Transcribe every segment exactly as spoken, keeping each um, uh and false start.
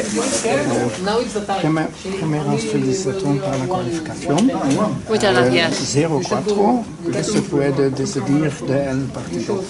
Primer, primeras felicitaciones para la cualificación. Muchas gracias. cero cuatro, ¿qué se puede decidir del partido?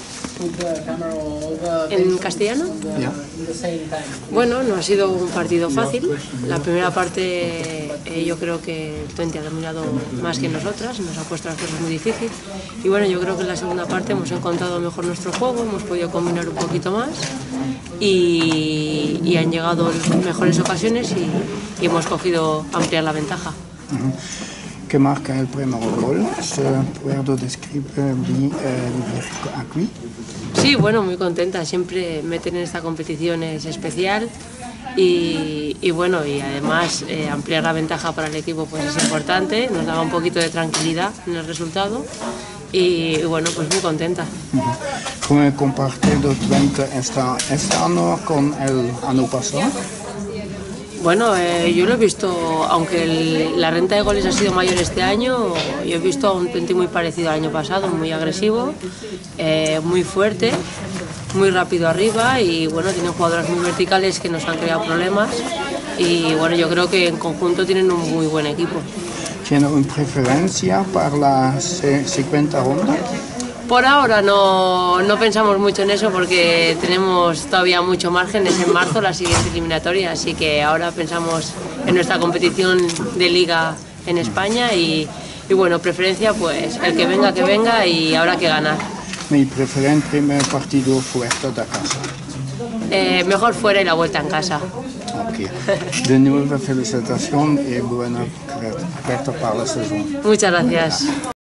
¿En castellano? Ya. Bueno, no ha sido un partido fácil. La primera parte eh, yo creo que el Twente ha dominado más que nosotras, nos ha puesto las cosas muy difíciles. Y bueno, yo creo que en la segunda parte hemos encontrado mejor nuestro juego, hemos podido combinar un poquito más y, y han llegado mejores ocasiones y, y hemos cogido ampliar la ventaja. Uh-huh. ¿Qué marca el primer gol? ¿Se puede describir bien aquí? Sí, bueno, muy contenta. Siempre meter en esta competición es especial y, y bueno, y además eh, ampliar la ventaja para el equipo pues es importante. Nos daba un poquito de tranquilidad en el resultado y, y bueno, pues muy contenta. Uh-huh. ¿Cómo compartido Twente está este año con el año pasado? Bueno, eh, yo lo he visto, aunque el, la renta de goles ha sido mayor este año, yo he visto a un Twente muy parecido al año pasado, muy agresivo, eh, muy fuerte, muy rápido arriba y bueno, tienen jugadoras muy verticales que nos han creado problemas y bueno, yo creo que en conjunto tienen un muy buen equipo. ¿Tiene una preferencia para la siguiente ronda? Por ahora no, no pensamos mucho en eso porque tenemos todavía mucho margen, es en marzo la siguiente eliminatoria, así que ahora pensamos en nuestra competición de liga en España y, y bueno, preferencia pues el que venga que venga y habrá que ganar. Mi preferente primer partido fuera de casa. Eh, mejor fuera y la vuelta en casa. Okay. De nuevo felicitación y buena carta para la sesión. Muchas gracias.